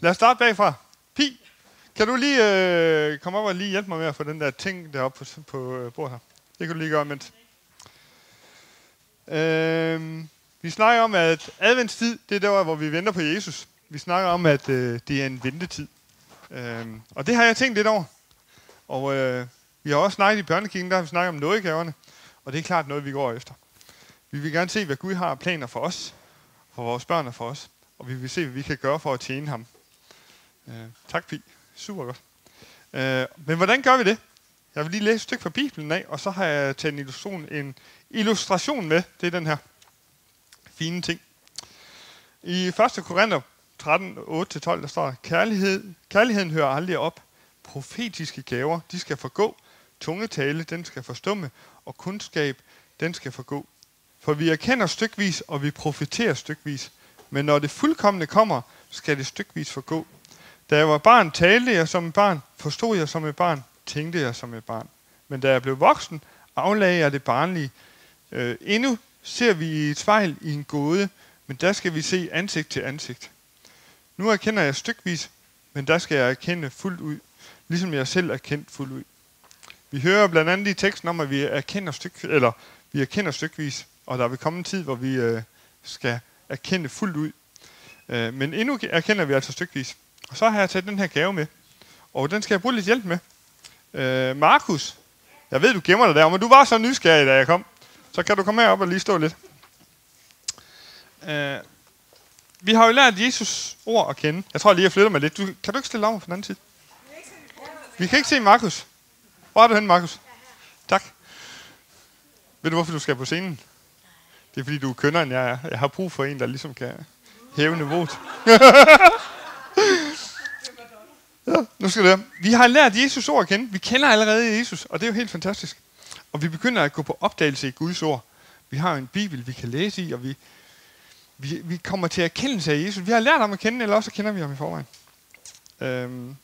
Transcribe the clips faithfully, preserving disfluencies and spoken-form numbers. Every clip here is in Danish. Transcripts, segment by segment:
Lad os starte bagfra. Pi, kan du lige øh, komme op og lige hjælpe mig med at få den der ting deroppe på, på øh, bordet her? Det kan du lige gøre, mens. Øh, vi snakker om, at adventstid, det er der, hvor vi venter på Jesus. Vi snakker om, at øh, det er en ventetid. Øh, og det har jeg tænkt lidt over. Og øh, vi har også snakket i børnekirken, der har vi snakket om nådegaverne. Og det er klart noget, vi går efter. Vi vil gerne se, hvad Gud har planer for os, for vores børn og for os. Og vi vil se, hvad vi kan gøre for at tjene ham. Øh, tak, Pi. Super godt. Øh, men hvordan gør vi det? Jeg vil lige læse et stykke fra Bibelen af, og så har jeg taget en illustration, en illustration med. Det er den her fine ting. I første Korinther tretten, otte til tolv, der står, Kærlighed, kærligheden hører aldrig op. Profetiske gaver, de skal forgå. Tungetale, den skal forstumme. Og kundskab, den skal forgå. For vi erkender stykvis, og vi profeterer stykvis. Men når det fuldkomne kommer, skal det stykvis forgå. Da jeg var barn, talte jeg som et barn, forstod jeg som et barn, tænkte jeg som et barn. Men da jeg blev voksen, aflagde jeg det barnlige. Øh, endnu ser vi i et spejl i en gåde, men der skal vi se ansigt til ansigt. Nu erkender jeg stykvis, men der skal jeg erkende fuldt ud, ligesom jeg selv er kendt fuldt ud. Vi hører blandt andet i teksten om, at vi erkender, styk, eller, vi erkender stykvis, og der vil komme en tid, hvor vi øh, skal erkende fuldt ud. Øh, men endnu erkender vi altså stykvis. Og så har jeg taget den her gave med, og den skal jeg bruge lidt hjælp med. Øh, Markus, jeg ved, du gemmer dig der, men du var så nysgerrig, da jeg kom. Så kan du komme herop og lige stå lidt. Øh, vi har jo lært Jesus ord at kende. Jeg tror lige, jeg flytter mig lidt. Du, kan du ikke stille om på den anden side? Vi kan ikke se Markus. Hvor er du henne, Markus? Tak. Ved du, hvorfor du skal på scenen? Det er, fordi du er kønnere, end jeg er. Jeg har brug for en, der ligesom kan hæve niveauet. Ja, nu skal det. Vi har lært Jesus ord at kende. Vi kender allerede Jesus, og det er jo helt fantastisk. Og vi begynder at gå på opdagelse i Guds ord. Vi har jo en bibel, vi kan læse i, og vi, vi, vi kommer til erkendelse af Jesus. Vi har lært ham at kende, eller også kender vi ham i forvejen. Øhm.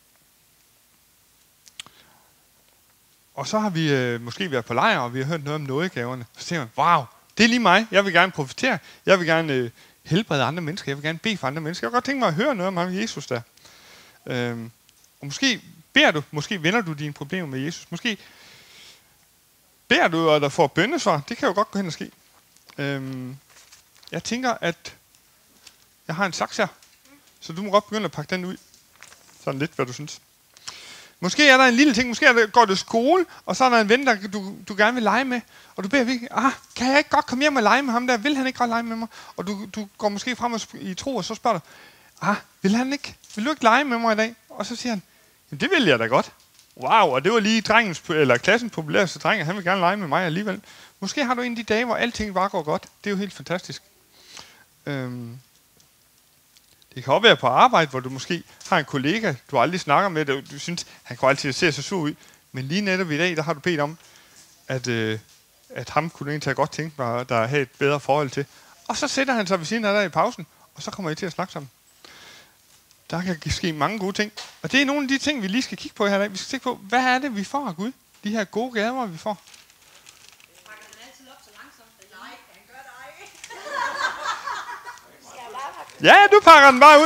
Og så har vi øh, måske været på lejr, og vi har hørt noget om nådegaverne. Så tænker man, wow, det er lige mig. Jeg vil gerne profetere. Jeg vil gerne øh, helbrede andre mennesker. Jeg vil gerne bede for andre mennesker. Jeg kan godt tænke mig at høre noget om ham, Jesus der. Øhm, og måske beder du, måske vender du dine problemer med Jesus. Måske beder du, og der får bønnesvar. Det kan jo godt gå hen og ske. Øhm, jeg tænker, at jeg har en saks her. Så du må godt begynde at pakke den ud. Sådan lidt, hvad du synes. Måske er der en lille ting. Måske er der, går du i skole, og så er der en ven, der du, du gerne vil lege med. Og du beder virkelig, ah, kan jeg ikke godt komme hjem og lege med ham der? Vil han ikke godt lege med mig? Og du, du går måske frem og sp- i tro, og så spørger du, ah, vil han ikke? Vil du ikke lege med mig i dag? Og så siger han, jamen det vil jeg da godt. Wow, og det var lige drengens, eller klassens populæreste dreng, og han vil gerne lege med mig alligevel. Måske har du en af de dage, hvor alting bare går godt. Det er jo helt fantastisk. Øhm. Det kan også være på arbejde, hvor du måske har en kollega, du aldrig snakker med, og du synes, han kan altid se så sur ud. Men lige netop i dag, der har du bedt om, at, øh, at ham kunne egentlig tage godt tænke mig, der have et bedre forhold til. Og så sætter han sig ved siden af dig i pausen, og så kommer I til at snakke sammen. Der kan ske mange gode ting. Og det er nogle af de ting, vi lige skal kigge på her i dag. Vi skal kigge på, hvad er det, vi får af Gud? De her gode gaver, vi får. Pakker han altid op så langsomt? Nej, han gør det ej. Ja, du pakker den bare ud.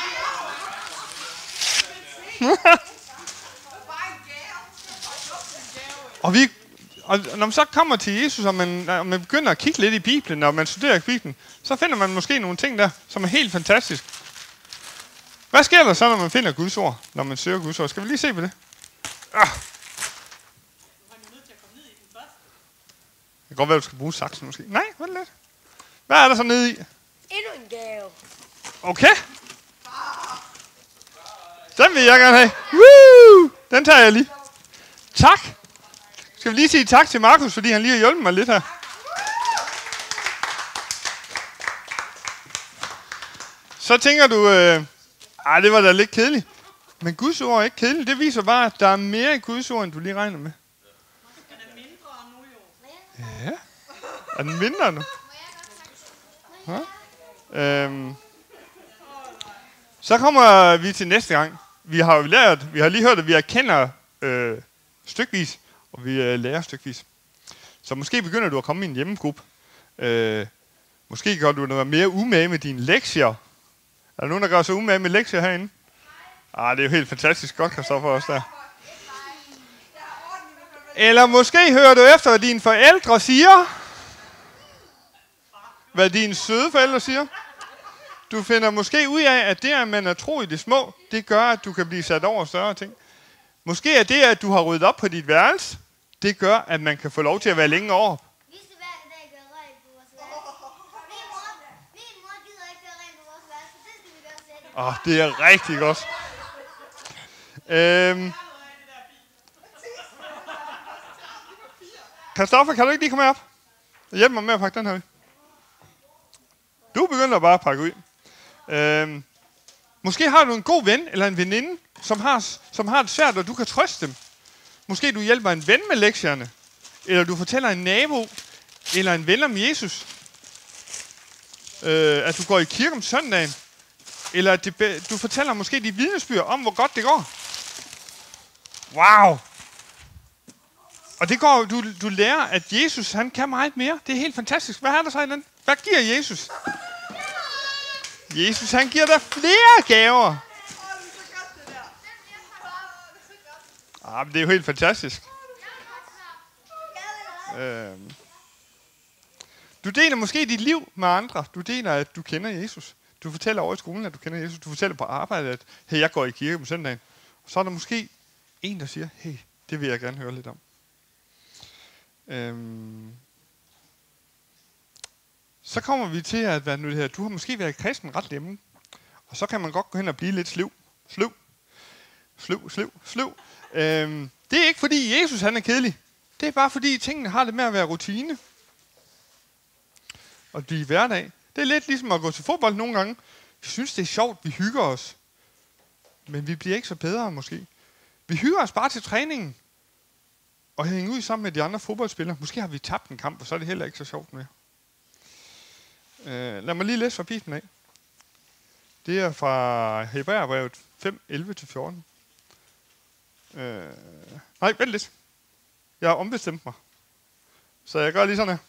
og vi, og når man så kommer til Jesus, og man, og man begynder at kigge lidt i Bibelen, og man studerer Bibelen, så finder man måske nogle ting der, som er helt fantastisk. Hvad sker der så, når man finder Guds ord, når man søger Guds ord? Skal vi lige se på det? Ah. Det kan godt være, du skal bruge saksen måske. Nej, vent lidt. Hvad er der så nede i? Endnu en gave. Okay. Den vil jeg gerne have. Woo! Den tager jeg lige. Tak. Skal vi lige sige tak til Markus, fordi han lige har hjulpet mig lidt her. Så tænker du, øh, ej, det var da lidt kedeligt. Men Guds ord er ikke kedeligt. Det viser bare, at der er mere i Guds ord, end du lige regner med. Er den mindre nu jo? Ja. Er den mindre nu? Ja. Øhm. Så kommer vi til næste gang. Vi har jo lært, vi har lige hørt, at vi erkender øh, stykvis, og vi øh, lærer stykvis. Så måske begynder du at komme i en hjemmegruppe. Øh, måske gør du noget mere umage med dine lektier. Er der nogen, der gør sig umage med lektier herinde? Ah, det er jo helt fantastisk godt, Kristoffer, også der. Eller måske hører du efter, hvad dine forældre siger. Hvad dine søde forældre siger. Du finder måske ud af, at det, at man er tro i det små, det gør, at du kan blive sat over større ting. Måske er det, at du har ryddet op på dit værelse, det gør, at man kan få lov til at være længe over. Vi skal hver dag gøre rent på vores værelse. Min mor, min mor gider ikke gøre rent på vores værelse, så det skal vi gøre selv. Åh, oh, det er rigtig godt. Øhm. Kristoffer, kan du ikke lige komme herop? Hjælp mig med at pakke den her ud. Du begynder bare at pakke ud. Øhm. Måske har du en god ven eller en veninde, som har, som har det svært, og du kan trøste dem. Måske du hjælper en ven med lektierne, eller du fortæller en nabo, eller en ven om Jesus, øh, at du går i kirke om søndagen, eller at det, du fortæller måske dit vidnesbyrd om, hvor godt det går. Wow! Og det går, du, du lærer, at Jesus, han kan meget mere. Det er helt fantastisk. Hvad er der så i den? Hvad giver Jesus? Jesus, han giver dig flere gaver. Ah, men det er jo helt fantastisk. Øhm. Du deler måske dit liv med andre. Du deler, at du kender Jesus. Du fortæller over i skolen, at du kender Jesus. Du fortæller på arbejde, at hey, jeg går i kirke på søndagen. Og så er der måske en, der siger, hey, det vil jeg gerne høre lidt om. Øhm. Så kommer vi til at være nu det her. Du har måske været kristen ret længe. Og så kan man godt gå hen og blive lidt sløv. Sløv. Sløv, sløv, sløv. Øhm, det er ikke fordi Jesus han er kedelig. Det er bare fordi tingene har det med at være rutine. Og blive hverdag. Det er lidt ligesom at gå til fodbold nogle gange. Vi synes det er sjovt, vi hygger os. Men vi bliver ikke så bedre måske. Vi hygger os bare til træningen. Og hænger ud sammen med de andre fodboldspillere. Måske har vi tabt en kamp, og så er det heller ikke så sjovt mere. Øh, lad mig lige læse fra Bibelen af. Det er fra Hebræerbrevet fem, elleve til fjorten. Øh, nej, vent lidt. Jeg har ombestemt mig. Så jeg gør lige sådan her.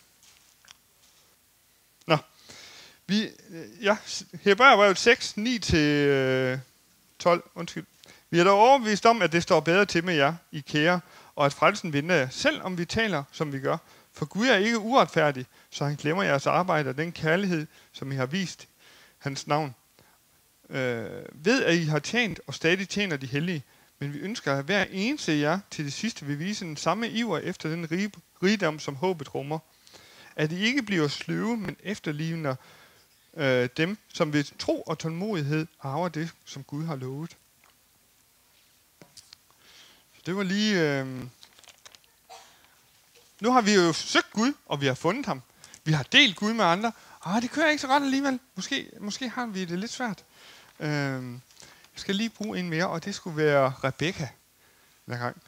Nå. Vi, ja, Hebræerbrevet seks, ni til tolv. Undskyld. Vi er dog overbevist om, at det står bedre til med jer, I kære, og at frelsen vinder jer, selv om vi taler, som vi gør. For Gud er ikke uretfærdig, så han glemmer jeres arbejde og den kærlighed, som I har vist hans navn. Øh, ved, at I har tjent og stadig tjener de hellige, men vi ønsker, at hver eneste af jer til det sidste vil vise den samme iver efter den rig, rigdom, som håbet rummer. At I ikke bliver sløve, men efterligner øh, dem, som ved tro og tålmodighed arver det, som Gud har lovet. Så det var lige... Øh Nu har vi jo søgt Gud, og vi har fundet ham. Vi har delt Gud med andre. Ah, det kører ikke så godt alligevel. Måske, måske har vi det lidt svært. Øhm, jeg skal lige bruge en mere, og det skulle være Rebecca. Den gang.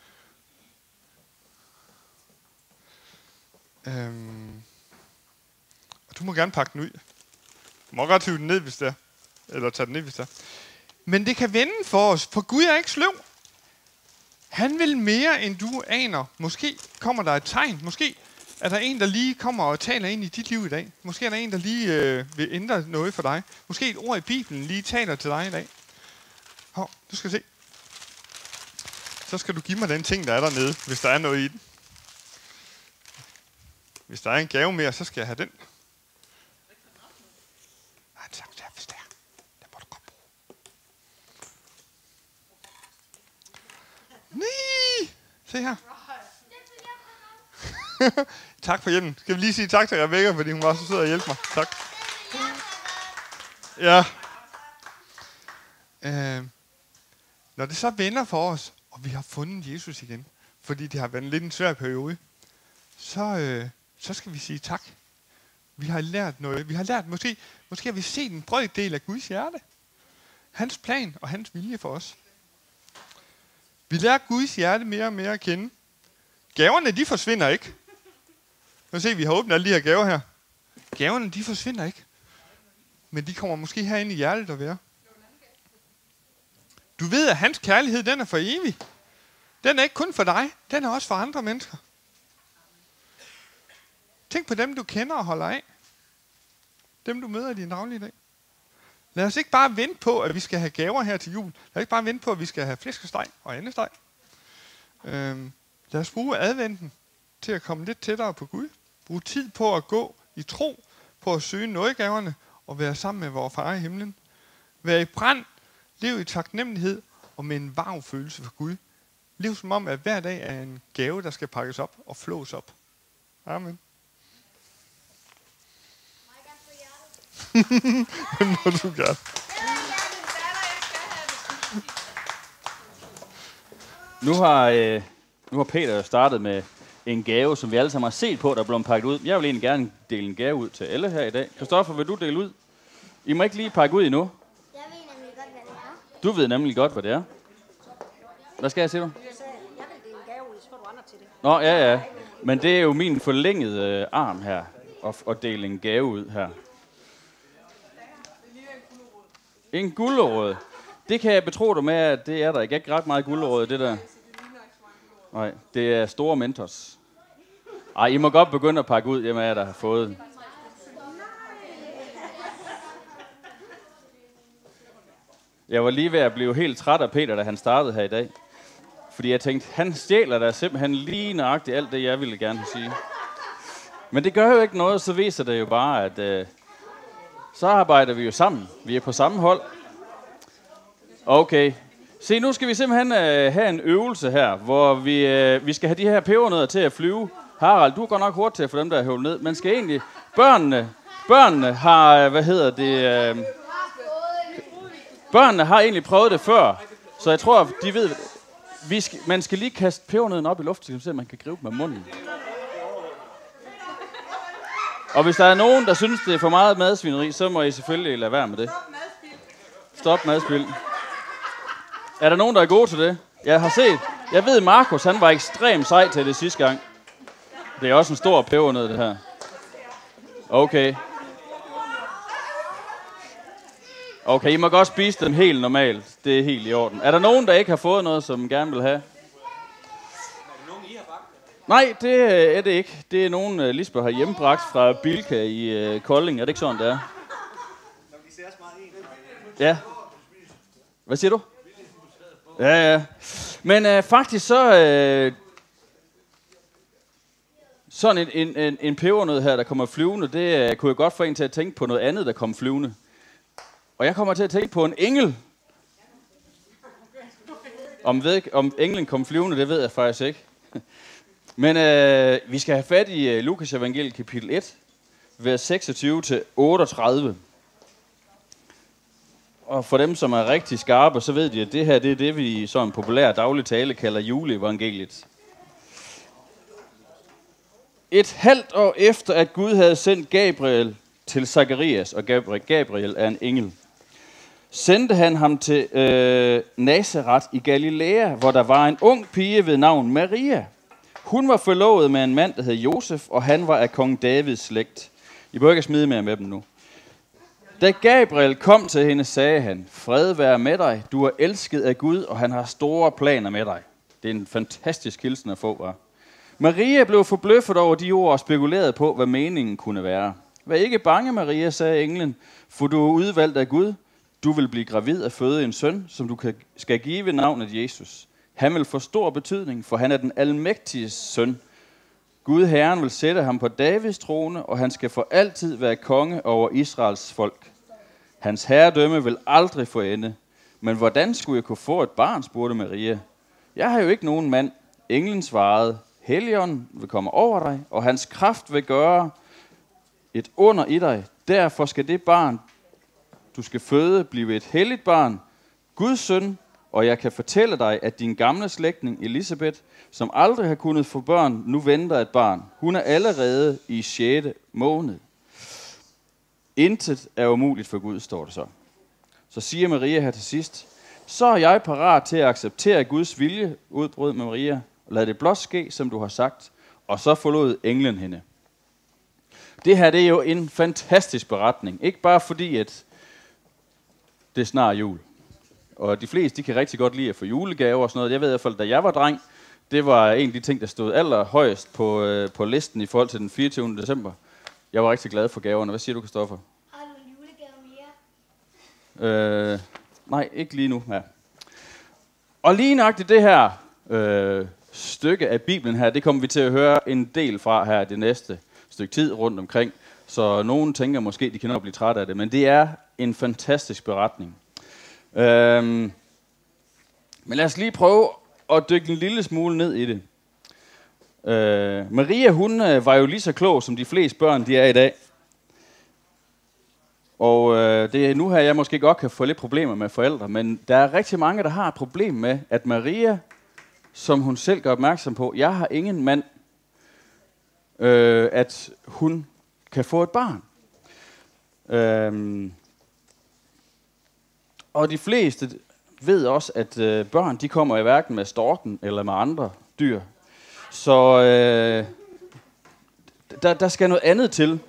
Øhm, og du må gerne pakke den ud. Du må godt hive den ned, hvis det er. Eller tage den ned, hvis det er. Men det kan vende for os, for Gud er ikke sløv. Han vil mere, end du aner. Måske kommer der et tegn. Måske er der en, der lige kommer og taler ind i dit liv i dag. Måske er der en, der lige øh, vil ændre noget for dig. Måske et ord i Bibelen lige taler til dig i dag. Hov, du skal se. Så skal du give mig den ting, der er dernede, hvis der er noget i den. Hvis der er en gave mere, så skal jeg have den. Nej, tak, hvis der er. Den må du godt bruge. Nej! Se her. Tak for hjælpen. Skal vi lige sige tak til Rebecca, fordi hun var så sød at hjælpe mig. Tak. Ja. Øh, når det så vender for os, og vi har fundet Jesus igen, fordi det har været en lidt en svær periode, så, øh, så skal vi sige tak. Vi har lært noget. Vi har lært, måske, måske har vi set en brøkdel af Guds hjerte. Hans plan og hans vilje for os. Vi lærer Guds hjerte mere og mere at kende. Gaverne, de forsvinder ikke. Nu se, vi har åbnet alle de her gaver her. Gaverne, de forsvinder ikke. Men de kommer måske herinde i hjertet at være. Du ved, at hans kærlighed, den er for evig. Den er ikke kun for dig, den er også for andre mennesker. Tænk på dem, du kender og holder af. Dem, du møder i din daglige dag. Lad os ikke bare vente på, at vi skal have gaver her til jul. Lad os ikke bare vente på, at vi skal have flæskesteg og andesteg. Øhm, lad os bruge adventen til at komme lidt tættere på Gud. Brug tid på at gå i tro, på at søge nådegaverne og være sammen med vores far i himlen. Vær i brand, lev i taknemmelighed og med en varm følelse for Gud. Lev som om, at hver dag er en gave, der skal pakkes op og flås op. Amen. Må du gerne. Nu har, øh, nu har Peter startet med en gave, som vi alle sammen har set på, der er blevet pakket ud. Jeg vil egentlig gerne dele en gave ud til alle her i dag. Kristoffer, vil du dele ud? I må ikke lige pakke ud endnu. Jeg ved nemlig godt, hvad det er. Du ved nemlig godt, hvad det er. Hvad skal jeg sige, du? Jeg vil dele gave ud, så får du andre til det. Nå, ja, ja. Men det er jo min forlængede øh, arm her, at, at dele en gave ud her. En gulerod. Det kan jeg betro dig med, at det er der ikke. Ikke ret meget gulerod, det der. Nej, det er store Mentos. Ej, I må godt begynde at pakke ud, hjemme af, der har fået. Jeg var lige ved at blive helt træt af Peter, da han startede her i dag. Fordi jeg tænkte, han stjæler da simpelthen lige nøjagtigt alt det, jeg ville gerne sige. Men det gør jo ikke noget, så viser det jo bare, at øh, så arbejder vi jo sammen. Vi er på samme hold. Okay. Se, nu skal vi simpelthen øh, have en øvelse her, hvor vi, øh, vi skal have de her pebernødder til at flyve. Harald, du går nok hurtigt til at få dem der høvlet ned. Man skal egentlig... Børnene, børnene har... Hvad hedder det... Øh, børnene har egentlig prøvet det før, så jeg tror, de ved... Vi skal, man skal lige kaste pebernødden op i luften, så man kan gribe med munden. Og hvis der er nogen, der synes, det er for meget madsvineri, så må I selvfølgelig lade være med det. Stop madspil. Er der nogen, der er gode til det? Jeg har set. Jeg ved, Markus, han var ekstremt sej til det sidste gang. Det er også en stor pebernød, det her. Okay. Okay, I må godt spise dem helt normalt. Det er helt i orden. Er der nogen, der ikke har fået noget, som gerne vil have? Er det nogen, I har bagt? Nej, det er det ikke. Det er nogen, uh, Lisbeth har hjemmebragt fra Bilka i uh, Kolding. Er det ikke sådan, det er? Ja. Hvad siger du? Ja, ja. Men uh, faktisk så... Uh, sådan en, en, en, en pebernød her, der kommer flyvende, det uh, kunne jeg godt få en til at tænke på noget andet, der kommer flyvende. Og jeg kommer til at tænke på en engel. Om, ved, om englen kom flyvende, det ved jeg faktisk ikke. Men øh, vi skal have fat i uh, Lukas evangeliet kapitel et, vers seksogtyve til otteogtredive. Og for dem, som er rigtig skarpe, så ved de, at det her det er det, vi i sådan en populær daglig tale kalder juleevangeliet. Et halvt år efter, at Gud havde sendt Gabriel til Zakarias, og Gabriel, Gabriel er en engel, sendte han ham til øh, Nazareth i Galilea, hvor der var en ung pige ved navn Maria. Hun var forlovet med en mand, der hed Josef, og han var af kong Davids slægt. I behøver ikke smide mere med dem nu. Da Gabriel kom til hende, sagde han, fred være med dig, du er elsket af Gud, og han har store planer med dig. Det er en fantastisk hilsen at få, var. Maria blev forbløffet over de ord og spekulerede på, hvad meningen kunne være. Vær ikke bange, Maria, sagde englen, for du er udvalgt af Gud. Du vil blive gravid og føde en søn, som du kan, skal give ved navnet Jesus. Han vil få stor betydning, for han er den almægtiges søn. Gud Herren vil sætte ham på Davids trone, og han skal for altid være konge over Israels folk. Hans herredømme vil aldrig få ende. Men hvordan skulle jeg kunne få et barn, spurgte Maria. Jeg har jo ikke nogen mand. Englen svarede, Helligånden vil komme over dig, og hans kraft vil gøre et under i dig. Derfor skal det barn, du skal føde, blive et helligt barn, Guds søn, og jeg kan fortælle dig, at din gamle slægtning Elisabeth, som aldrig har kunnet få børn, nu venter et barn. Hun er allerede i sjette måned. Intet er umuligt for Gud, står det så. Så siger Maria her til sidst, så er jeg parat til at acceptere Guds vilje, udbrød med Maria, og lad det blot ske, som du har sagt, og så forlod englen hende. Det her, det er jo en fantastisk beretning. Ikke bare fordi, at det er snart jul. Og de fleste, de kan rigtig godt lide at få julegaver og sådan noget. Jeg ved i hvert fald, da jeg var dreng, det var en af de ting, der stod allerhøjest på, øh, på listen i forhold til den fireogtyvende december. Jeg var rigtig glad for gaverne. Hvad siger du, Kristoffer? Har du en julegave mere? Øh, nej, ikke lige nu. Ja. Og lige nøjagtigt det her øh, stykke af Bibelen her, det kommer vi til at høre en del fra her det næste stykke tid rundt omkring. Så nogen tænker måske, de kan nok blive trætte af det, men det er en fantastisk beretning. Øhm, men lad os lige prøve at dykke en lille smule ned i det. Øh, Maria, hun øh, var jo lige så klog, som de fleste børn, de er i dag. Og øh, det er nu her, jeg måske godt kan få lidt problemer med forældre, men der er rigtig mange, der har et problem med, at Maria, som hun selv gør opmærksom på, jeg har ingen mand, øh, at hun kan få et barn. Øhm, og de fleste ved også, at øh, børn, de kommer i hverken med storken eller med andre dyr. Så øh, der, der skal noget andet til.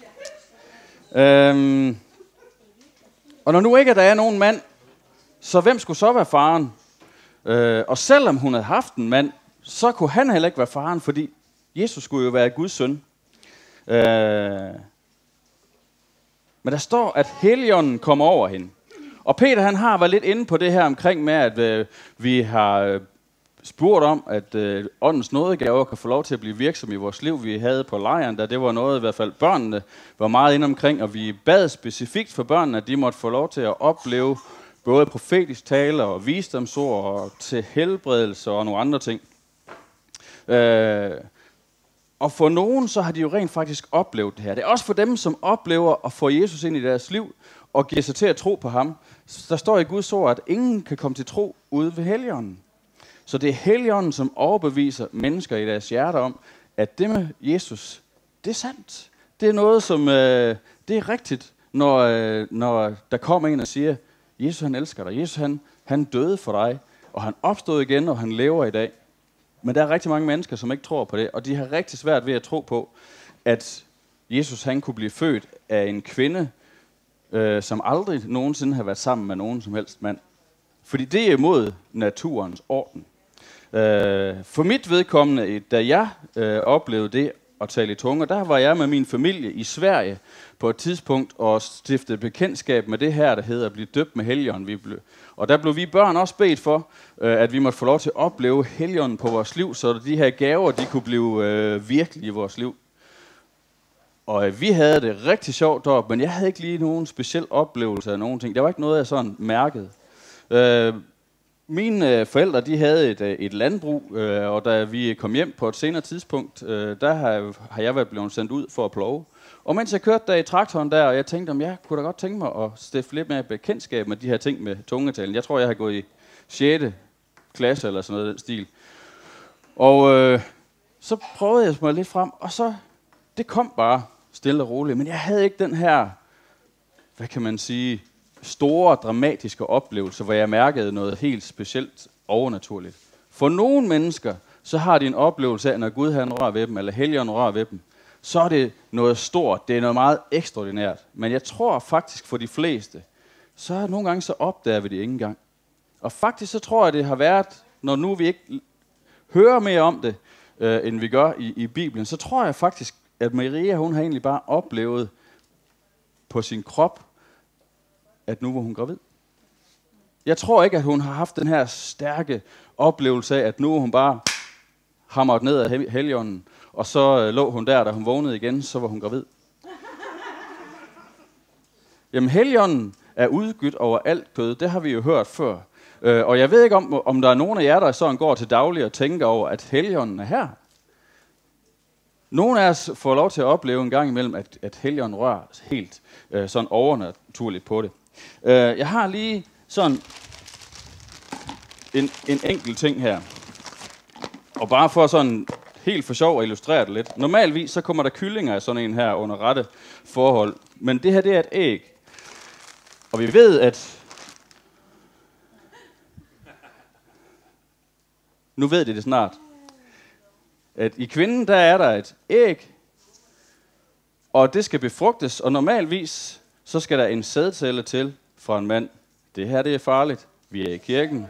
Øhm, og når nu ikke der er nogen mand, så hvem skulle så være faren? Øh, og selvom hun havde haft en mand, så kunne han heller ikke være faren, fordi Jesus skulle jo være Guds søn. Øh, men der står, at Helligånden kommer over hende. Og Peter, han har været lidt inde på det her omkring med, at øh, vi har øh, spurgt om, at øh, åndens nådegaver kan få lov til at blive virksomme i vores liv. Vi havde på lejren, der det var noget, i hvert fald børnene var meget inde omkring, og vi bad specifikt for børnene, at de måtte få lov til at opleve både profetisk tale og visdomsord og til helbredelse og nogle andre ting. Øh, og for nogen, så har de jo rent faktisk oplevet det her. Det er også for dem, som oplever at få Jesus ind i deres liv og giver sig til at tro på ham. Der står i Guds ord, at ingen kan komme til tro ude ved Helligånden. Så det er Helligånden, som overbeviser mennesker i deres hjerter om, at det med Jesus, det er sandt. Det er noget, som øh, det er rigtigt, når, øh, når der kommer en og siger, Jesus han elsker dig. Jesus han, han døde for dig, og han opstod igen, og han lever i dag. Men der er rigtig mange mennesker, som ikke tror på det, og de har rigtig svært ved at tro på, at Jesus han kunne blive født af en kvinde, øh, som aldrig nogensinde har været sammen med nogen som helst mand. Fordi det er imod naturens orden. Øh, for mit vedkommende, da jeg øh, oplevede det at tale i tunger, der var jeg med min familie i Sverige på et tidspunkt og stiftede bekendtskab med det her, der hedder at blive døbt med Helligånden. Vi blev, og der blev vi børn også bedt for, øh, at vi måtte få lov til at opleve Helligånden på vores liv, så de her gaver, de kunne blive øh, virkelige i vores liv. Og øh, vi havde det rigtig sjovt deroppe, men jeg havde ikke lige nogen speciel oplevelse af nogen ting. Der var ikke noget, jeg sådan mærkede. Øh, Mine øh, forældre, de havde et, øh, et landbrug, øh, og da vi kom hjem på et senere tidspunkt, øh, der har, har jeg været blevet sendt ud for at plove. Og mens jeg kørte der i traktoren der, og jeg tænkte, om jeg kunne da godt tænke mig at stifte lidt mere bekendtskab med de her ting med tungetalen. Jeg tror, jeg har gået i sjette klasse eller sådan noget den stil. Og øh, så prøvede jeg mig lidt frem, og så, det kom bare stille og roligt. Men jeg havde ikke den her, hvad kan man sige, store, dramatiske oplevelser, hvor jeg mærkede noget helt specielt overnaturligt. For nogle mennesker, så har de en oplevelse af, at når Gud han rører ved dem, eller Helligånden rører ved dem, så er det noget stort, det er noget meget ekstraordinært. Men jeg tror faktisk for de fleste, så er nogle gange så opdager vi det ikke engang. Og faktisk så tror jeg, det har været, når nu vi ikke hører mere om det, øh, end vi gør i, i Bibelen, så tror jeg faktisk, at Maria, hun har egentlig bare oplevet på sin krop, at nu var hun gravid. Jeg tror ikke, at hun har haft den her stærke oplevelse af, at nu hun bare hamret ned af Helligånden, og så øh, lå hun der, da hun vågnede igen, så var hun gravid. Jamen, Helligånden er udgydt over alt kød, det har vi jo hørt før. Øh, og jeg ved ikke, om, om der er nogen af jer, der sådan går til daglig og tænker over, at Helligånden er her. Nogle af os får lov til at opleve en gang imellem, at, at Helligånden rører helt øh, sådan overnaturligt på det. Øh, jeg har lige sådan en, en enkelt ting her. Og bare for sådan helt for sjov at illustrere det lidt. Normalvis så kommer der kyllinger af sådan en her under rette forhold. Men det her, det er et æg. Og vi ved, at nu ved de det snart. At i kvinden, der er der et æg, og det skal befrugtes, og normalvis, så skal der en sædcelle til fra en mand. Det her, det er farligt. Vi er i kirken.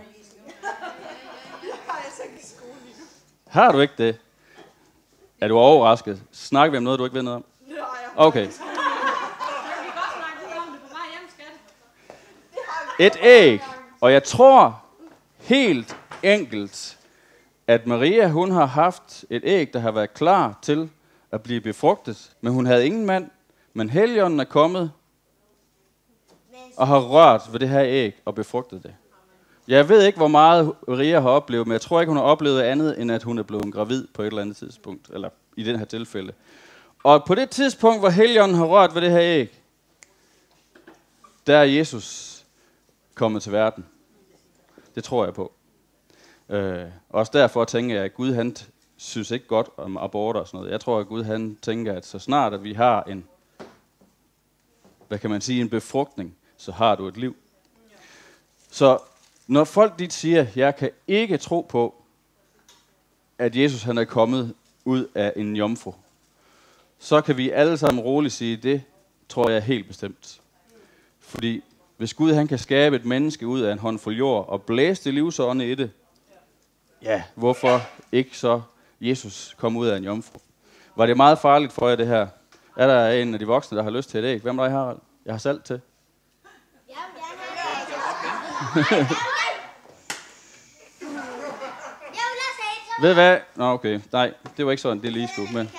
Har du ikke det? Er du overrasket? Snakker vi om noget, du ikke ved noget om? Okay. Vi kan godt snakke lidt om det på vej hjem, skat. Et æg. Og jeg tror helt enkelt, at Maria, hun har haft et æg, der har været klar til at blive befrugtet. Men hun havde ingen mand. Men Helligånden er kommet og har rørt ved det her æg og befrugtet det. Jeg ved ikke, hvor meget Maria har oplevet, men jeg tror ikke, hun har oplevet andet, end at hun er blevet gravid på et eller andet tidspunkt. Eller i den her tilfælde. Og på det tidspunkt, hvor Helligånden har rørt ved det her æg, der er Jesus kommet til verden. Det tror jeg på. Øh, også derfor tænker jeg, at Gud han synes ikke godt om aborter og sådan noget. Jeg tror, at Gud han tænker, at så snart at vi har en, hvad kan man sige, en befrugtning, så har du et liv. Så når folk de siger, at jeg kan ikke tro på, at Jesus han er kommet ud af en jomfru, så kan vi alle sammen roligt sige, det tror jeg helt bestemt. Fordi hvis Gud han kan skabe et menneske ud af en håndfuld jord og blæse det livsånde i det, ja, hvorfor ikke så Jesus komme ud af en jomfru? Var det meget farligt for jer det her? Er der en af de voksne, der har lyst til et æg? Hvem er der, Harald? Jeg har salt til. Jeg vil gerne have et. Jeg vil også have et. Ved hvad? Nå, okay. Nej, det var ikke sådan, det lige skulle. Men.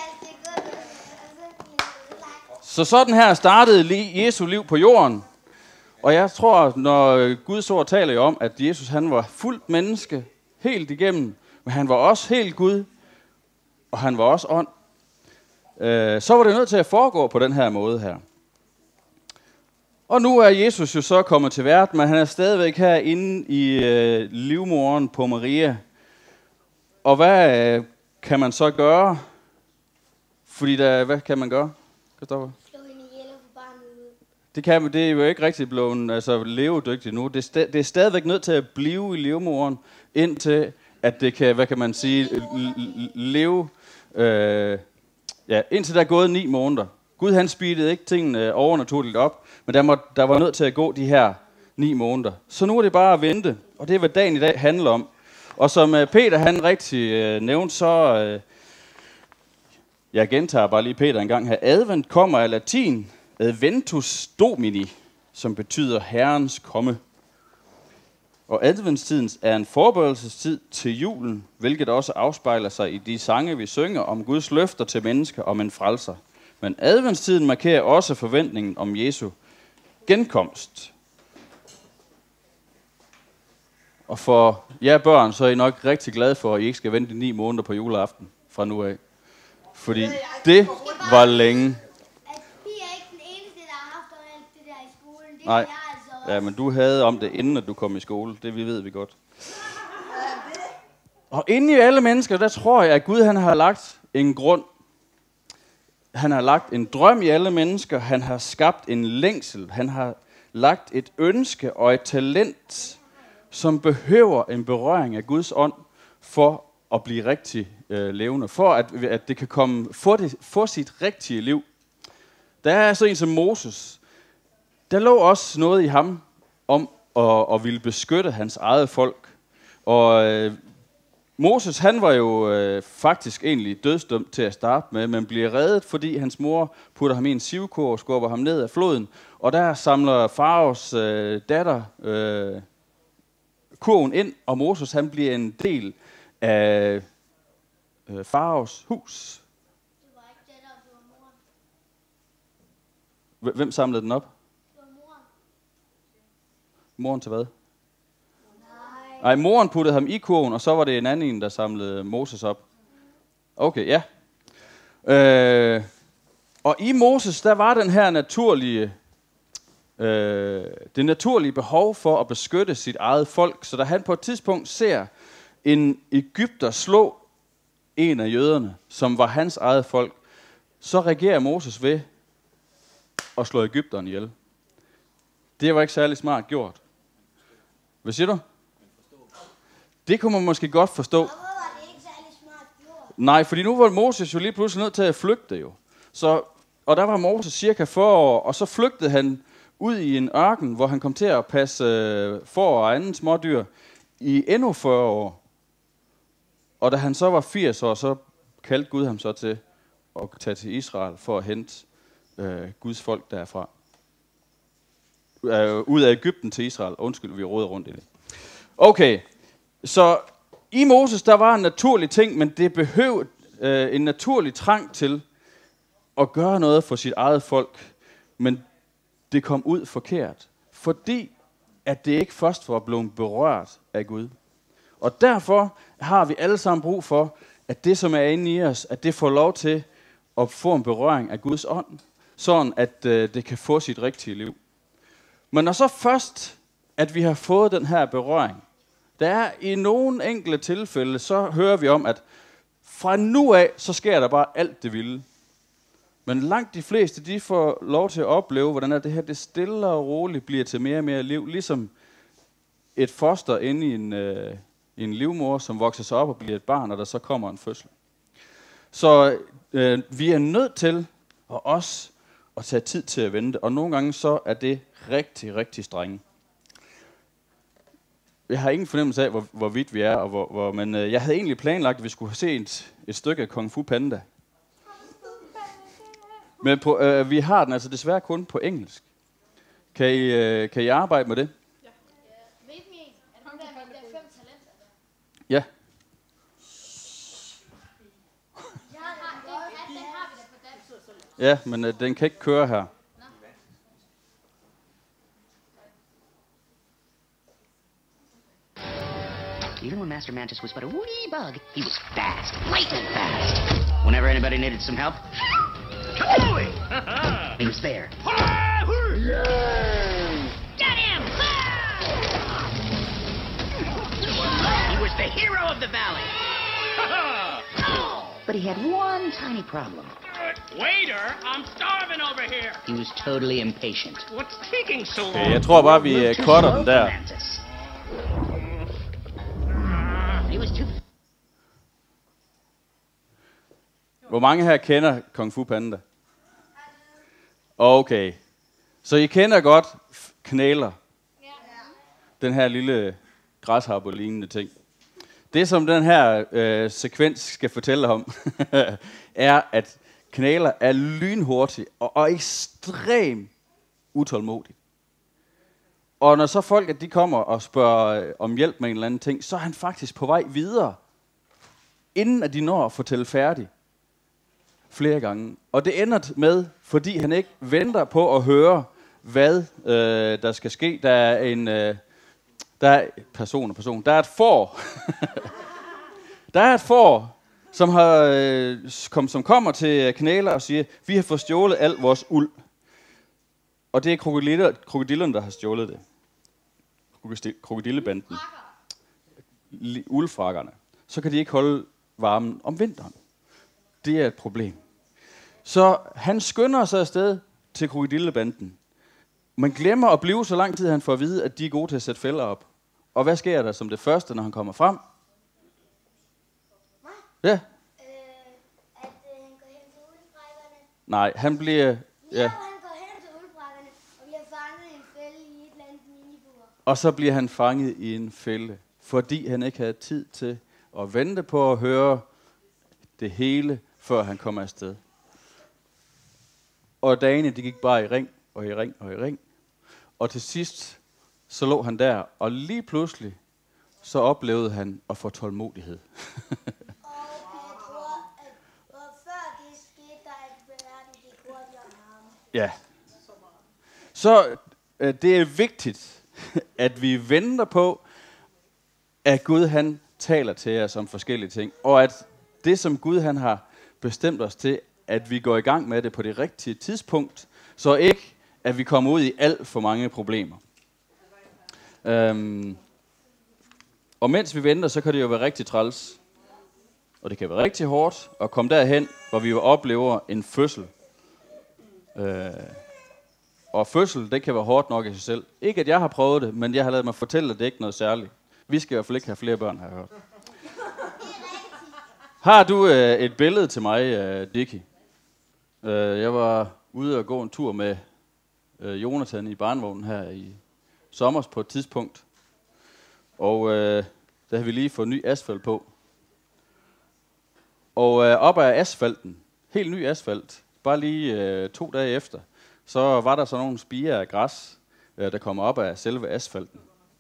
Så sådan her startede Jesu liv på jorden. Og jeg tror, når Guds ord taler jo om, at Jesus han var fuldt menneske, helt igennem, men han var også helt Gud, og han var også ånd, øh, så var det nødt til at foregå på den her måde her. Og nu er Jesus jo så kommet til verden, men han er stadigvæk herinde i øh, livmoderen på Maria. Og hvad øh, kan man så gøre? Fordi der, hvad kan man gøre? Kristoffer? Slå hende ihjel og få barnet ud. Det, kan, det er jo ikke rigtig blevet altså, levedygtigt nu. Det er, det er stadigvæk nødt til at blive i livmoderen, indtil at det kan, hvad kan man sige, leve, øh, ja, indtil der er gået ni måneder. Gud han speedede ikke tingene overnaturligt op, men der, må, der var nødt til at gå de her ni måneder. Så nu er det bare at vente, og det er, hvad dagen i dag handler om. Og som øh, Peter han rigtig øh, nævnte, så, øh, jeg gentager bare lige Peter en gang her, advent kommer af latin, adventus domini, som betyder herrens komme. Og adventstiden er en forberedelsestid til julen, hvilket også afspejler sig i de sange, vi synger om Guds løfter til mennesker om en frelser. Men adventstiden markerer også forventningen om Jesu genkomst. Og for jer børn, så er I nok rigtig glade for, at I ikke skal vente ni måneder på juleaften fra nu af. Fordi det var længe. At vi er ikke den eneste, der har haft alt det der i skolen. Det Nej. er jeg altså også. Ja, men du havde om det, inden at du kom i skole. Det vi ved vi godt. Og inde i alle mennesker, der tror jeg, at Gud han har lagt en grund. Han har lagt en drøm i alle mennesker. Han har skabt en længsel. Han har lagt et ønske og et talent, som behøver en berøring af Guds ånd, for at blive rigtig øh, levende. For at, at det kan komme, få, det, få sit rigtige liv. Der er så en som Moses. Der lå også noget i ham om at, at ville beskytte hans eget folk. Og øh, Moses, han var jo øh, faktisk egentlig dødsdømt til at starte med, men bliver reddet, fordi hans mor putter ham i en sivkurv og skubber ham ned af floden. Og der samler faraos øh, datter øh, kurven ind, og Moses han bliver en del af øh, faraos hus. Det var ikke det, der blev moren. Hvem samlede den op? Det var moren. Moren til hvad? Nej. Nej, moren puttede ham i kurven, og så var det en anden, der samlede Moses op. Okay, ja. Øh, og i Moses, der var den her naturlige, øh, det naturlige behov for at beskytte sit eget folk. Så da han på et tidspunkt ser en egypter slå en af jøderne, som var hans eget folk, så reagerer Moses ved at slå egypteren ihjel. Det var ikke særlig smart gjort. Hvad siger du? Det kunne man måske godt forstå. Hvorfor var det ikke særlig smart gjort? Nej, fordi nu var Moses jo lige pludselig nødt til at flygte jo. Så, og der var Moses cirka fyrre år, og så flygtede han ud i en ørken, hvor han kom til at passe øh, får og anden smådyr i endnu fyrre år. Og da han så var firs år, så kaldte Gud ham så til at tage til Israel for at hente øh, Guds folk derfra. øh, ud af Egypten til Israel. Undskyld, vi råder rundt i det. Okay, så i Moses, der var en naturlig ting, men det behøvede øh, en naturlig trang til at gøre noget for sit eget folk. Men det kom ud forkert, fordi at det ikke først var blevet berørt af Gud. Og derfor har vi alle sammen brug for, at det, som er inde i os, at det får lov til at få en berøring af Guds ånd, sådan at øh, det kan få sit rigtige liv. Men når så først, at vi har fået den her berøring, der er i nogle enkelte tilfælde, så hører vi om, at fra nu af, så sker der bare alt det vilde. Men langt de fleste, de får lov til at opleve, hvordan det her det stille og roligt bliver til mere og mere liv, ligesom et foster inde i en, øh, i en livmor, som vokser sig op og bliver et barn, og der så kommer en fødsel. Så øh, vi er nødt til at også at tage tid til at vente, og nogle gange så er det rigtig, rigtig strenge. Jeg har ingen fornemmelse af, hvor, hvor vidt vi er, og hvor, hvor, men øh, jeg havde egentlig planlagt, at vi skulle se et, et stykke af Kung Fu Panda. Men på, øh, vi har den altså desværre kun på engelsk. Kan I, øh, kan I arbejde med det? Ja. Ved vi en? Er det der, der er fem talenter der? Ja. Ja, den har vi da på dansk. Ja, men øh, den kan ikke køre her. Even when Master Mantis was but a wee bug, he was fast, lightning fast. Whenever anybody needed some help, he was there. Get him! He was the hero of the valley. But he had one tiny problem. Waiter, I'm starving over here. He was totally impatient. What's taking so long? Okay, jeg tror bare, vi øh, cutter den der. Mantis. He was too Hvor mange her kender Kung Fu Panda? Okay. Så I kender godt knæler. Den her lille græsharper-lignende ting. Det, som den her øh, sekvens skal fortælle om, er, at knæler er lynhurtig og, og ekstremt utålmodig. Og når så folk, at de kommer og spørger øh, om hjælp med en eller anden ting, så er han faktisk på vej videre, inden at de når at fortælle færdig flere gange. Og det ender med, fordi han ikke venter på at høre, hvad øh, der skal ske. Der er en øh, der er person og person. Der er et får. der er et får, som har øh, kom, som kommer til knæler og siger: "Vi har fået stjålet al vores uld." Og det er krokodiller, krokodillerne, der har stjålet det. Krokodillebanden. Uldfrakkerne. Så kan de ikke holde varmen om vinteren. Det er et problem. Så han skynder sig afsted til krokodillebanden. Man glemmer at blive så lang tid, han får at vide, at de er gode til at sætte fælder op. Og hvad sker der som det første, når han kommer frem? Ja. Øh, at øh, han går hen til uldfrakkerne. Nej, han bliver... Ja, Ja. han går hen til uldfrakkerne og bliver fanget i en fælde i et eller andet minibur. Og så bliver han fanget i en fælde, fordi han ikke havde tid til at vente på at høre det hele, før han kom afsted. Og dagene, de gik bare i ring, og i ring, og i ring. Og til sidst, så lå han der, og lige pludselig, så oplevede han at få tålmodighed. Og jeg tror, at og før det skete, der at verden gik hurtigere med ham. Ja. Så øh, det er vigtigt, at vi venter på, at Gud han taler til os om forskellige ting. Og at det, som Gud han har bestemt os til, at vi går i gang med det på det rigtige tidspunkt, så ikke, at vi kommer ud i alt for mange problemer. Øhm, og mens vi venter, så kan det jo være rigtig træls. Og det kan være rigtig hårdt at komme derhen, hvor vi oplever en fødsel. Øh, og fødsel, det kan være hårdt nok i sig selv. Ikke at jeg har prøvet det, men jeg har ladet mig fortælle, at det ikke er noget særligt. Vi skal i hvert fald ikke have flere børn, har jeg hørt. Har du øh, et billede til mig, øh, Dickie? Øh, jeg var ude og gå en tur med øh, Jonathan i barnevognen her i sommer på et tidspunkt. Og øh, der havde vi lige fået ny asfalt på. Og øh, op ad asfalten, helt ny asfalt, bare lige øh, to dage efter, så var der så nogle spirer af græs, øh, der kommer op af selve asfalten.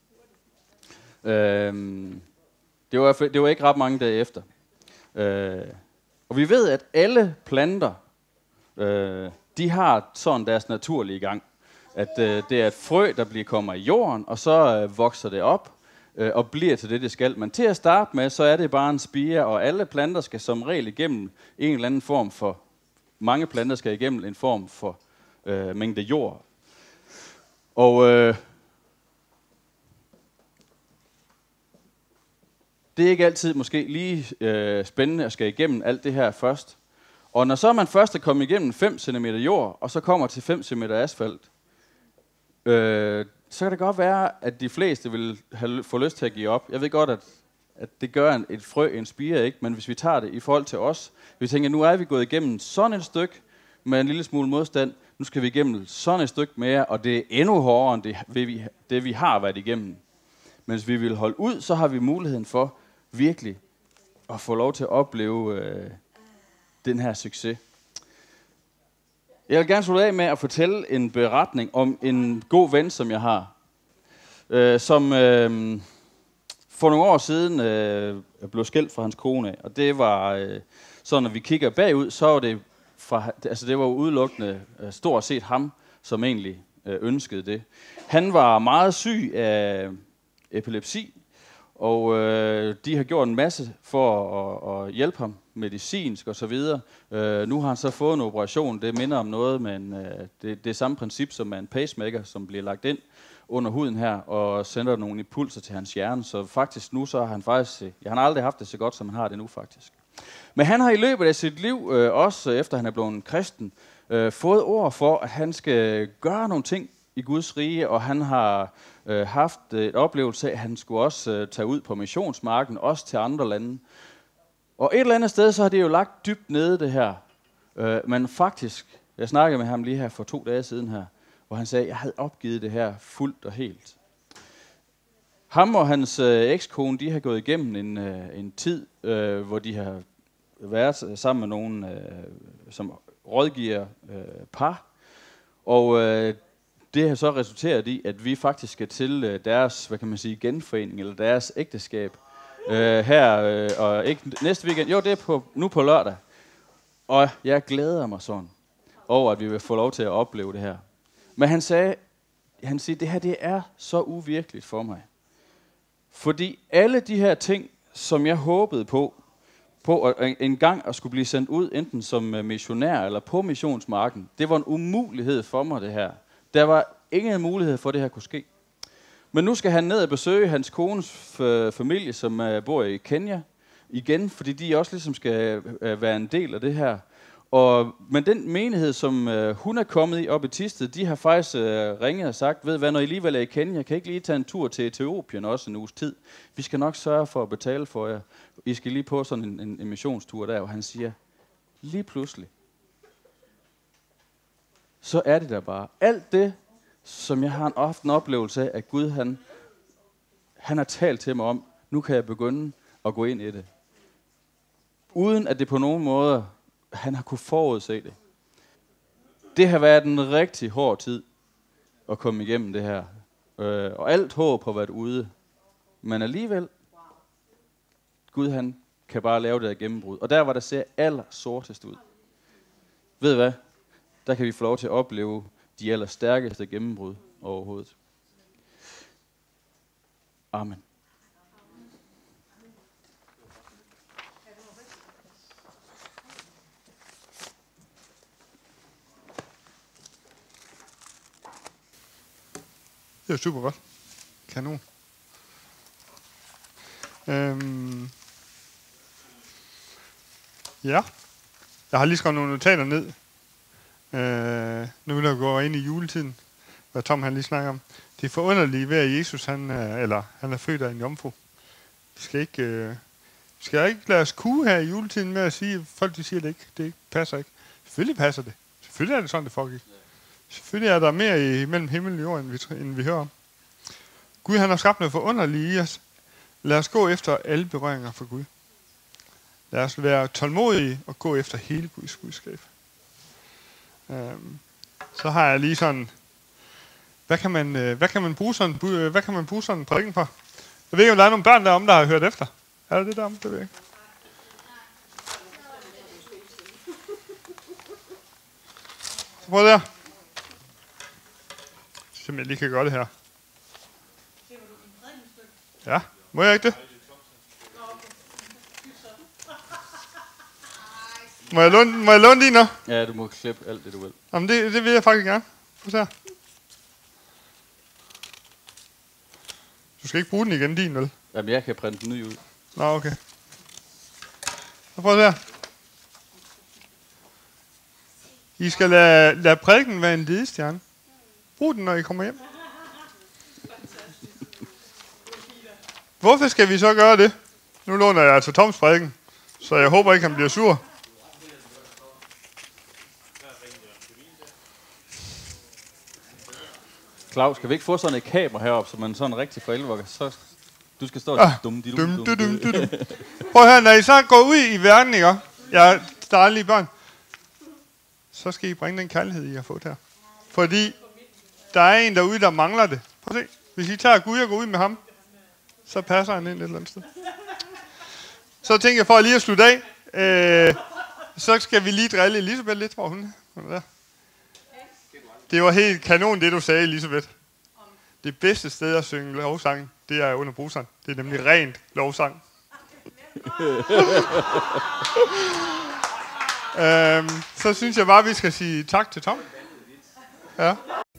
Øh, det, var, det var ikke ret mange dage efter. Øh, og vi ved, at alle planter, øh, de har sådan deres naturlige gang. At øh, det er et frø, der bliver kommer i jorden, og så øh, vokser det op øh, og bliver til det, det skal. Men til at starte med, så er det bare en spire, og alle planter skal som regel igennem en eller anden form for, mange planter skal igennem en form for øh, mængde jord. Og øh, det er ikke altid måske lige øh, spændende at skal igennem alt det her først. Og når så man først er kommet igennem fem centimeter jord, og så kommer til fem centimeter asfalt, øh, så kan det godt være, at de fleste vil have, få lyst til at give op. Jeg ved godt, at, at det gør en, et frø, en spire, ikke? Men hvis vi tager det i forhold til os, vi tænker, nu er vi gået igennem sådan et stykke med en lille smule modstand, nu skal vi igennem sådan et stykke mere, og det er endnu hårdere end det, vi, det vi har været igennem. Men hvis vi vil holde ud, så har vi muligheden for virkelig at få lov til at opleve øh, den her succes. Jeg vil gerne slutte af med at fortælle en beretning om en god ven, som jeg har, øh, som øh, for nogle år siden øh, blev skilt fra hans kone. Og det var, øh, så når vi kigger bagud, så var det, fra, altså det var udelukkende øh, stort set ham, som egentlig øh, ønskede det. Han var meget syg af epilepsi, og øh, de har gjort en masse for at, at hjælpe ham medicinsk og så videre. Øh, nu har han så fået en operation. Det minder om noget, men øh, det, det er samme princip som en pacemaker, som bliver lagt ind under huden her og sender nogle impulser til hans hjerne. Så faktisk nu så har han faktisk, ja, han har aldrig haft det så godt, som han har det nu faktisk. Men han har i løbet af sit liv, øh, også efter han er blevet en kristen, øh, fået ord for, at han skal gøre nogle ting i Guds rige, og han har øh, haft et oplevelse af, at han skulle også øh, tage ud på missionsmarken, også til andre lande. Og et eller andet sted, så har det jo lagt dybt nede det her. Øh, men faktisk, jeg snakkede med ham lige her for to dage siden her, hvor han sagde, at jeg havde opgivet det her fuldt og helt. Ham og hans øh, ekskone, de har gået igennem en, øh, en tid, øh, hvor de har været sammen med nogen, øh, som rådgiver øh, par. Og øh, det har så resulteret i, at vi faktisk skal til øh, deres, hvad kan man sige, genforening, eller deres ægteskab, øh, her, øh, og ikke næste weekend, jo, det er på, nu på lørdag. Og jeg glæder mig sådan over, at vi vil få lov til at opleve det her. Men han sagde, han siger, det her, det er så uvirkeligt for mig. Fordi alle de her ting, som jeg håbede på, på at en gang at skulle blive sendt ud, enten som missionær eller på missionsmarken, det var en umulighed for mig, det her. Der var ingen mulighed for, at det her kunne ske. Men nu skal han ned og besøge hans kones familie, som uh, bor i Kenya, igen, fordi de også ligesom skal uh, være en del af det her. Og, men den menighed, som uh, hun er kommet i op i Thisted, de har faktisk uh, ringet og sagt, ved hvad, når I alligevel er i Kenya, kan I ikke lige tage en tur til Etiopien også en uges tid? Vi skal nok sørge for at betale for jer. I skal lige på sådan en, en, en missionstur der, og han siger, lige pludselig, så er det der bare. Alt det, som jeg har en ofte en oplevelse af, at Gud, han, han har talt til mig om, nu kan jeg begynde at gå ind i det. Uden at det på nogen måde, han har kunne forudse det. Det har været en rigtig hård tid at komme igennem det her. Øh, og alt håb har været ude. Men alligevel, Gud, han kan bare lave det her gennembrud. Og der, hvor der ser aller sortest ud. Ved I hvad? Der kan vi få lov til at opleve de allerstærkeste gennembrud overhovedet. Amen. Det er super godt. Kanon. Øhm. Ja. Jeg har lige skrevet nogle notater ned. Øh, nu vil jeg gå ind i juletiden, hvad Tom han lige snakker om. Det er forunderlige ved, at Jesus han er, eller, han er født af en jomfru. Vi skal ikke, øh, vi skal ikke lade os kue her i juletiden med at sige, at folk de siger, at det ikke, det ikke passer ikke. Selvfølgelig passer det. Selvfølgelig er det sådan, det foregik. Selvfølgelig er der mere i, mellem himmel og jord, end vi, end vi hører om. Gud han har skabt noget forunderligt i os. Lad os gå efter alle berøringer for Gud. Lad os være tålmodige og gå efter hele Guds budskab. Um, så har jeg lige sådan hvad kan man, øh, hvad kan man bruge sådan, øh, hvad kan man bruge sådan en prædiken for? Jeg ved ikke, om der er nogle børn derom, der har hørt efter. Er det det derom? Det ved jeg ikke. Så prøv der. Så jeg lige kan gøre det her. Ja, må jeg ikke det? Må jeg låne, må jeg låne din nu? Ja, du må klippe alt det, du vil. Jamen, det, det vil jeg faktisk gerne. Prøv her. Du skal ikke bruge den igen, din, vel? Jamen, jeg kan printe den ny ud. Nå, okay. Så prøv her. I skal lade, lade prædiken være en ledestjerne. Brug den, når I kommer hjem. Hvorfor skal vi så gøre det? Nu låner jeg altså Toms prædiken, så jeg håber ikke, han bliver sur. Claus, skal vi ikke få sådan et kamera heroppe, så man sådan rigtig forældre, så du skal stå og Ah, dum, dum, dum, dum, dum, dum, dum. Prøv at høre, når I så går ud i verden, ikke? Jeg der er lige børn. Så skal I bringe den kærlighed, I har fået her. Fordi der er en derude, der mangler det. Prøv at se. Hvis I tager Gud og går ud med ham, så passer han ind et eller andet sted. Så tænker jeg, for lige at slutte af, øh, så skal vi lige drille Elisabeth lidt, hvor hun er. Det var helt kanon, det du sagde, Elisabeth. Det bedste sted at synge lovsang, det er under bruseren. Det er nemlig rent lovsang. øhm, så synes jeg bare, vi skal sige tak til Tom. Ja.